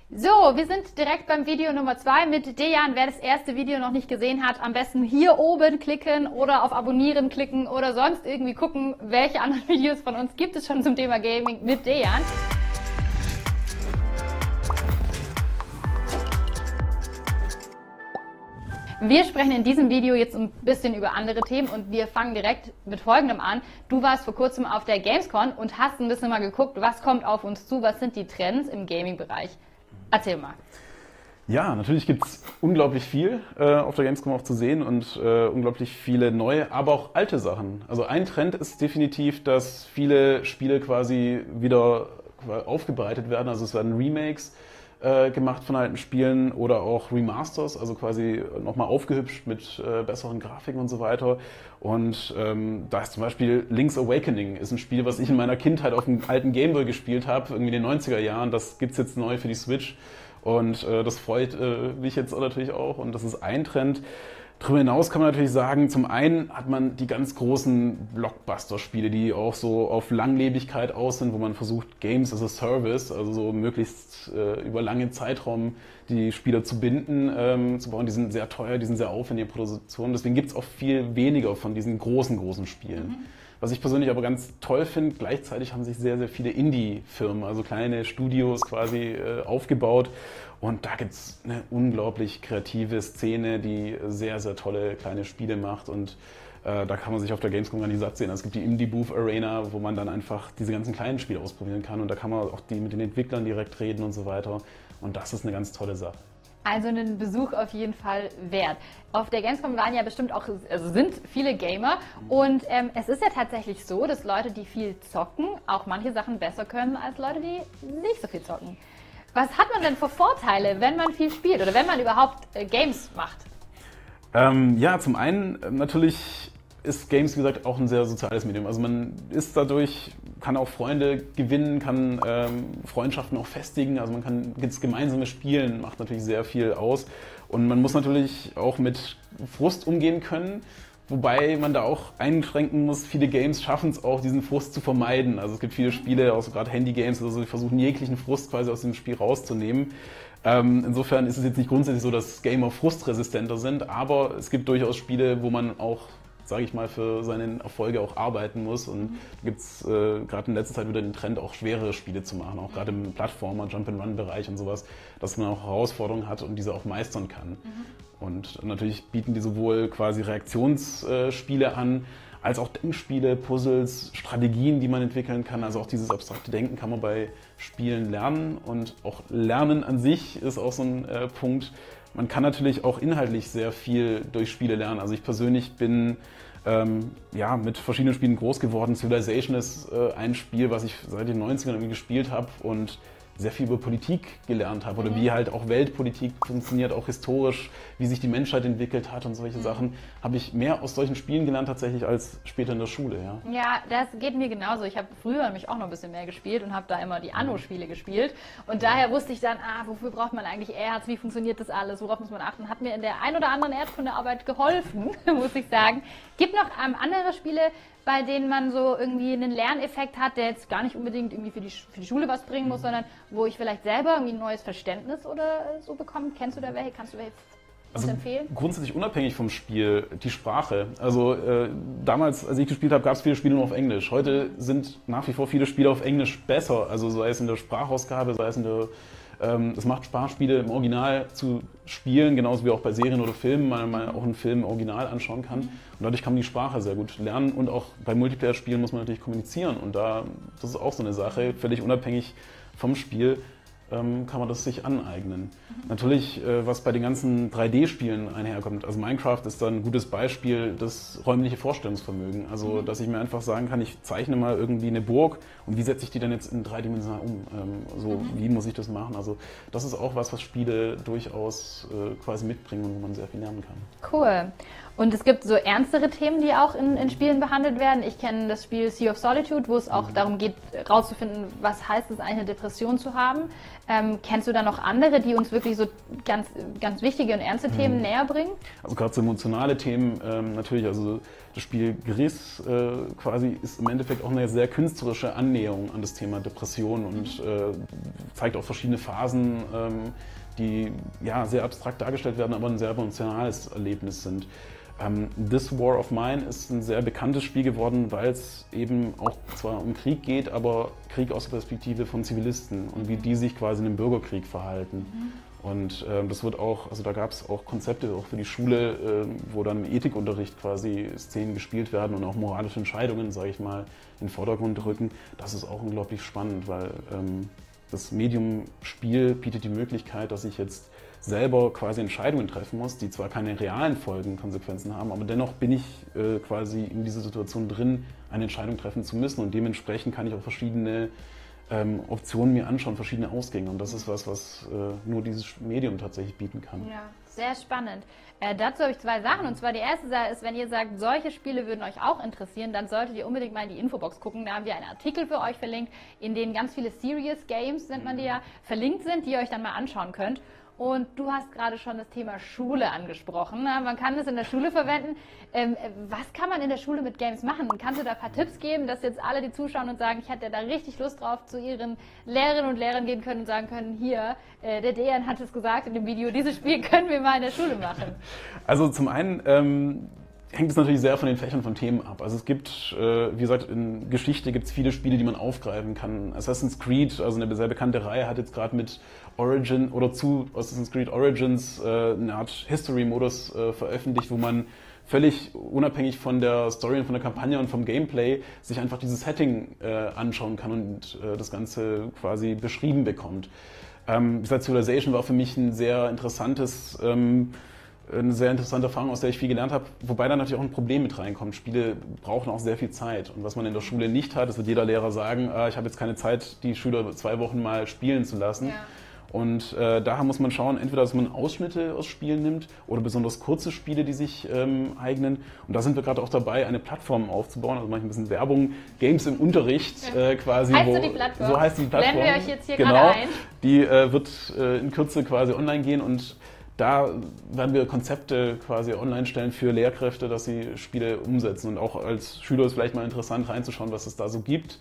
So, wir sind direkt beim Video Nummer 2 mit Dejan. Wer das erste Video noch nicht gesehen hat, am besten hier oben klicken oder auf Abonnieren klicken oder sonst irgendwie gucken, welche anderen Videos von uns gibt es schon zum Thema Gaming mit Dejan. Wir sprechen in diesem Video jetzt ein bisschen über andere Themen und wir fangen direkt mit Folgendem an. Du warst vor kurzem auf der Gamescom und hast ein bisschen mal geguckt, was kommt auf uns zu, was sind die Trends im Gaming-Bereich. Erzähl mal. Ja, natürlich gibt es unglaublich viel auf der Gamescom auch zu sehen und unglaublich viele neue, aber auch alte Sachen. Also ein Trend ist definitiv, dass viele Spiele quasi wieder aufgebreitet werden. Also es werden Remakes gemacht von alten Spielen oder auch Remasters, also quasi nochmal aufgehübscht mit besseren Grafiken und so weiter. Und da ist zum Beispiel Link's Awakening, ist ein Spiel, was ich in meiner Kindheit auf dem alten Gameboy gespielt habe, irgendwie in den 90er Jahren. Das gibt's jetzt neu für die Switch und das freut mich jetzt natürlich auch und das ist ein Trend. Darüber hinaus kann man natürlich sagen, zum einen hat man die ganz großen Blockbuster-Spiele, die auch so auf Langlebigkeit aus sind, wo man versucht, Games as a Service, also so möglichst über lange Zeitraum die Spieler zu binden, zu bauen. Die sind sehr teuer, die sind sehr aufwendige Produktionen. Deswegen gibt es auch viel weniger von diesen großen Spielen. Mhm. Was ich persönlich aber ganz toll finde, gleichzeitig haben sich sehr, sehr viele Indie-Firmen, also kleine Studios quasi aufgebaut. Und da gibt es eine unglaublich kreative Szene, die sehr, sehr tolle kleine Spiele macht. Und da kann man sich auf der Gamescom gar nicht satt sehen. Es gibt die Indie Booth Arena, wo man dann einfach diese ganzen kleinen Spiele ausprobieren kann. Und da kann man auch mit den Entwicklern direkt reden und so weiter. Und das ist eine ganz tolle Sache. Also einen Besuch auf jeden Fall wert. Auf der Gamescom waren ja bestimmt auch, also sind viele Gamer und es ist ja tatsächlich so, dass Leute, die viel zocken, auch manche Sachen besser können als Leute, die nicht so viel zocken. Was hat man denn für Vorteile, wenn man viel spielt oder wenn man überhaupt Games macht? Ja, zum einen natürlich ist Games, wie gesagt, auch ein sehr soziales Medium. Also man ist dadurch, kann auch Freunde gewinnen, kann Freundschaften auch festigen. Also man kann jetzt gemeinsame Spielen, macht natürlich sehr viel aus. Und man muss natürlich auch mit Frust umgehen können. Wobei man da auch einschränken muss, viele Games schaffen es auch, diesen Frust zu vermeiden. Also es gibt viele Spiele, auch so gerade Handy-Games, also die versuchen jeglichen Frust quasi aus dem Spiel rauszunehmen. Insofern ist es jetzt nicht grundsätzlich so, dass Gamer frustresistenter sind, aber es gibt durchaus Spiele, wo man auch, sage ich mal, für seine Erfolge auch arbeiten muss. Und da gibt es gerade in letzter Zeit wieder den Trend, auch schwerere Spiele zu machen, auch gerade im Plattformer-, Jump-and-Run-Bereich und sowas, dass man auch Herausforderungen hat und diese auch meistern kann. Mhm. Und natürlich bieten die sowohl quasi Reaktionsspiele an, als auch Denkspiele, Puzzles, Strategien, die man entwickeln kann. Also auch dieses abstrakte Denken kann man bei Spielen lernen. Und auch Lernen an sich ist auch so ein Punkt. Man kann natürlich auch inhaltlich sehr viel durch Spiele lernen. Also ich persönlich bin ja, mit verschiedenen Spielen groß geworden. Civilization ist ein Spiel, was ich seit den 90ern irgendwie gespielt habe und sehr viel über Politik gelernt habe oder wie halt auch Weltpolitik funktioniert, auch historisch, wie sich die Menschheit entwickelt hat und solche Sachen, habe ich mehr aus solchen Spielen gelernt tatsächlich als später in der Schule. Ja, ja, das geht mir genauso. Ich habe früher nämlich auch noch ein bisschen mehr gespielt und habe da immer die Anno-Spiele gespielt und daher wusste ich dann, wofür braucht man eigentlich Erz, wie funktioniert das alles, worauf muss man achten, hat mir in der ein oder anderen Erdkundearbeit geholfen, muss ich sagen. Gibt noch andere Spiele, bei denen man so irgendwie einen Lerneffekt hat, der jetzt gar nicht unbedingt irgendwie für die Schule was bringen muss, sondern wo ich vielleicht selber irgendwie ein neues Verständnis oder so bekomme. Kennst du da welche? Kannst du welche empfehlen? Grundsätzlich unabhängig vom Spiel, die Sprache. Also damals, als ich gespielt habe, gab es viele Spiele nur auf Englisch. Heute sind nach wie vor viele Spiele auf Englisch besser, also sei es in der Sprachausgabe, sei es in der es macht Spaß, Spiele im Original zu spielen, genauso wie auch bei Serien oder Filmen, weil man auch einen Film im Original anschauen kann. Und dadurch kann man die Sprache sehr gut lernen und auch bei Multiplayer-Spielen muss man natürlich kommunizieren. Und das ist auch so eine Sache, völlig unabhängig vom Spiel, kann man das sich aneignen. Natürlich, was bei den ganzen 3D-Spielen einherkommt, also Minecraft ist da ein gutes Beispiel, das räumliche Vorstellungsvermögen. Also, dass ich mir einfach sagen kann, ich zeichne mal irgendwie eine Burg und wie setze ich die dann jetzt in dreidimensional um? Wie muss ich das machen? Also, das ist auch was Spiele durchaus quasi mitbringen und wo man sehr viel lernen kann. Cool. Und es gibt so ernstere Themen, die auch in Spielen behandelt werden. Ich kenne das Spiel Sea of Solitude, wo es auch darum geht, rauszufinden, was heißt es, eine Depression zu haben. Kennst du da noch andere, die uns wirklich so ganz, ganz wichtige und ernste Themen näher bringen? Also gerade so emotionale Themen natürlich, also das Spiel Gris quasi ist im Endeffekt auch eine sehr künstlerische Annäherung an das Thema Depression und zeigt auch verschiedene Phasen, die ja sehr abstrakt dargestellt werden, aber ein sehr emotionales Erlebnis sind. This War of Mine ist ein sehr bekanntes Spiel geworden, weil es eben auch zwar um Krieg geht, aber Krieg aus der Perspektive von Zivilisten und wie die sich quasi in einem Bürgerkrieg verhalten. Und das wird auch, also da gab es auch Konzepte auch für die Schule, wo dann im Ethikunterricht quasi Szenen gespielt werden und auch moralische Entscheidungen, sage ich mal, in den Vordergrund rücken. Das ist auch unglaublich spannend, weil das Medium Spiel bietet die Möglichkeit, dass ich jetzt selber quasi Entscheidungen treffen muss, die zwar keine realen Folgen, Konsequenzen haben, aber dennoch bin ich quasi in dieser Situation drin, eine Entscheidung treffen zu müssen und dementsprechend kann ich auch verschiedene Optionen mir anschauen, verschiedene Ausgänge und das ist was nur dieses Medium tatsächlich bieten kann. Ja, sehr spannend. Dazu habe ich 2 Sachen und zwar die erste Sache ist, wenn ihr sagt, solche Spiele würden euch auch interessieren, dann solltet ihr unbedingt mal in die Infobox gucken. Da haben wir einen Artikel für euch verlinkt, in dem ganz viele Serious Games, nennt man die ja, verlinkt sind, die ihr euch dann mal anschauen könnt. Und du hast gerade schon das Thema Schule angesprochen. Man kann das in der Schule verwenden. Was kann man in der Schule mit Games machen? Kannst du da ein paar Tipps geben, dass jetzt alle, die zuschauen und sagen, ich hätte da richtig Lust drauf, zu ihren Lehrerinnen und Lehrern gehen können und sagen können, hier, der Dejan hat es gesagt in dem Video, dieses Spiel können wir mal in der Schule machen. Also zum einen hängt es natürlich sehr von den Fächern von Themen ab. Also es gibt, wie gesagt, in Geschichte gibt es viele Spiele, die man aufgreifen kann. Assassin's Creed, also eine sehr bekannte Reihe, hat jetzt gerade mit Origin oder zu Assassin's Creed Origins eine Art History-Modus veröffentlicht, wo man völlig unabhängig von der Story und von der Kampagne und vom Gameplay sich einfach dieses Setting anschauen kann und das Ganze quasi beschrieben bekommt. Wie gesagt, Civilization war für mich ein sehr interessantes eine sehr interessante Erfahrung, aus der ich viel gelernt habe, wobei da natürlich auch ein Problem mit reinkommt. Spiele brauchen auch sehr viel Zeit und was man in der Schule nicht hat, das wird jeder Lehrer sagen, ich habe jetzt keine Zeit, die Schüler 2 Wochen mal spielen zu lassen. Ja. Und daher muss man schauen, entweder dass man Ausschnitte aus Spielen nimmt oder besonders kurze Spiele, die sich eignen. Und da sind wir gerade auch dabei, eine Plattform aufzubauen, also mache ich ein bisschen Werbung, Games im Unterricht quasi. Heißt so die Plattform? So heißt die Plattform. Blenden wir euch jetzt hier gerade ein. Die wird in Kürze quasi online gehen und da werden wir Konzepte quasi online stellen für Lehrkräfte, dass sie Spiele umsetzen. Und auch als Schüler ist vielleicht mal interessant reinzuschauen, was es da so gibt.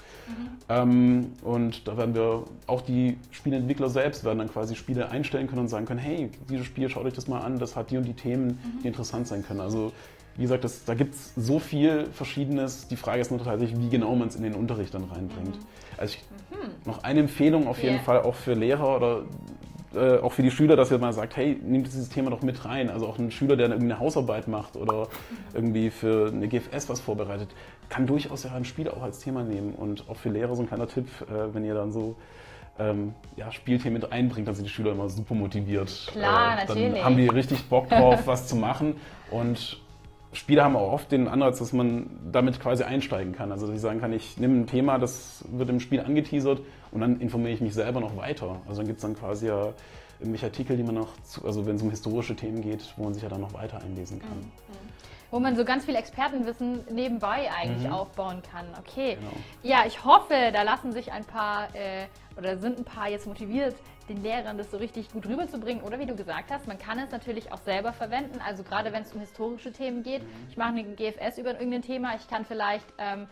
Und da werden wir, auch die Spieleentwickler selbst werden dann quasi Spiele einstellen können und sagen können, hey, dieses Spiel, schaut euch das mal an, das hat die und die Themen, die interessant sein können. Also wie gesagt, da gibt es so viel Verschiedenes. Die Frage ist nur tatsächlich, wie genau man es in den Unterricht dann reinbringt. Also noch eine Empfehlung auf jeden Fall auch für Lehrer oder auch für die Schüler, dass ihr mal sagt, hey, nehmt dieses Thema doch mit rein. Also auch ein Schüler, der eine Hausarbeit macht oder irgendwie für eine GFS was vorbereitet, kann durchaus ja ein Spiel auch als Thema nehmen. Und auch für Lehrer so ein kleiner Tipp, wenn ihr dann so Spielthemen mit einbringt, dann sind die Schüler immer super motiviert. Klar, natürlich. Dann haben die richtig Bock drauf, was zu machen. Und Spiele haben auch oft den Anreiz, dass man damit quasi einsteigen kann. Also dass ich sagen kann, ich nehme ein Thema, das wird im Spiel angeteasert und dann informiere ich mich selber noch weiter. Also dann gibt es dann quasi ja irgendwelche Artikel, die man noch, also wenn es um historische Themen geht, wo man sich ja dann noch weiter einlesen kann. Wo man so ganz viel Expertenwissen nebenbei eigentlich aufbauen kann. Okay. Genau. Ja, ich hoffe, da lassen sich ein paar oder sind ein paar jetzt motiviert, den Lehrern das so richtig gut rüberzubringen. Oder wie du gesagt hast, man kann es natürlich auch selber verwenden. Also gerade wenn es um historische Themen geht. Ich mache eine GFS über irgendein Thema. Ich kann vielleicht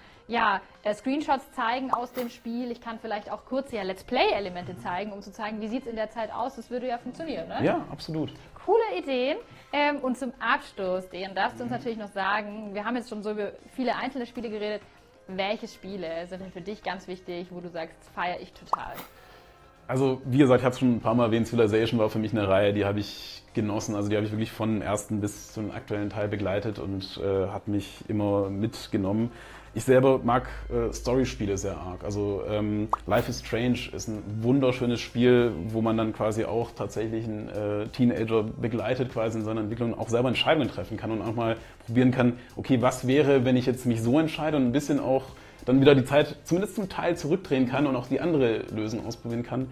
Screenshots zeigen aus dem Spiel. Ich kann vielleicht auch kurze Let's Play-Elemente zeigen, um zu zeigen, wie sieht es in der Zeit aus. Das würde ja funktionieren, ne? Ja, absolut. Coole Ideen. Und zum Abschluss, Dejan, darfst du uns natürlich noch sagen, wir haben jetzt schon so über viele einzelne Spiele geredet. Welche Spiele sind denn für dich ganz wichtig, wo du sagst, das feiere ich total? Also wie gesagt, ich habe es schon ein paar Mal erwähnt, Civilization war für mich eine Reihe, die habe ich genossen. Also die habe ich wirklich von ersten bis zum aktuellen Teil begleitet und hat mich immer mitgenommen. Ich selber mag Storyspiele sehr arg. Also Life is Strange ist ein wunderschönes Spiel, wo man dann quasi auch tatsächlich einen Teenager begleitet quasi in seiner Entwicklung, auch selber Entscheidungen treffen kann und auch mal probieren kann, okay, was wäre, wenn ich jetzt mich so entscheide und ein bisschen auch dann wieder die Zeit zumindest zum Teil zurückdrehen kann und auch die andere Lösung ausprobieren kann.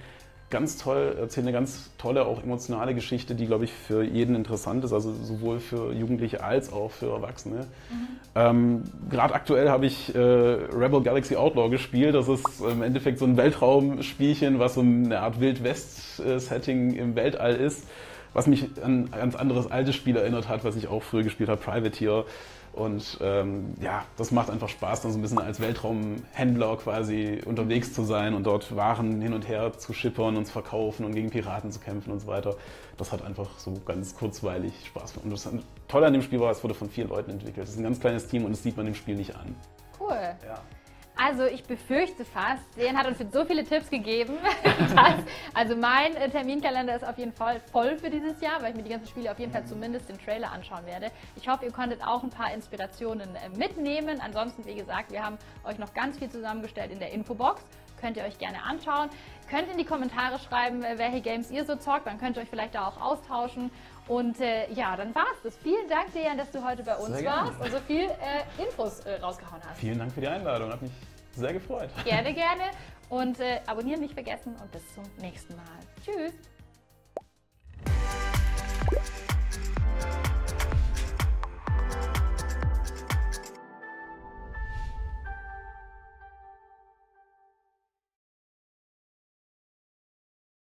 ganz toll, erzählt eine ganz tolle, auch emotionale Geschichte, die, glaube ich, für jeden interessant ist, also sowohl für Jugendliche als auch für Erwachsene. Gerade aktuell habe ich Rebel Galaxy Outlaw gespielt. Das ist im Endeffekt so ein Weltraumspielchen, was so eine Art Wild-West-Setting im Weltall ist, was mich an ein ganz anderes altes Spiel erinnert hat, was ich auch früher gespielt habe, Privateer. Und ja, das macht einfach Spaß, dann so ein bisschen als Weltraumhändler quasi unterwegs zu sein und dort Waren hin und her zu schippern und zu verkaufen und gegen Piraten zu kämpfen und so weiter. Das hat einfach so ganz kurzweilig Spaß gemacht. Und das Tolle an dem Spiel war, es wurde von 4 Leuten entwickelt. Es ist ein ganz kleines Team und das sieht man dem Spiel nicht an. Cool. Ja. Also ich befürchte fast, Dan hat uns jetzt so viele Tipps gegeben, also mein Terminkalender ist auf jeden Fall voll für dieses Jahr, weil ich mir die ganzen Spiele auf jeden Fall zumindest den Trailer anschauen werde. Ich hoffe, ihr konntet auch ein paar Inspirationen mitnehmen. Ansonsten, wie gesagt, wir haben euch noch ganz viel zusammengestellt in der Infobox. Könnt ihr euch gerne anschauen. Könnt in die Kommentare schreiben, welche Games ihr so zockt. Dann könnt ihr euch vielleicht da auch austauschen. Und ja, dann war's das. Vielen Dank, Dejan, dass du heute bei uns warst und so viel Infos rausgehauen hast. Vielen Dank für die Einladung, hat mich sehr gefreut. Gerne, gerne. Und abonnieren nicht vergessen und bis zum nächsten Mal. Tschüss.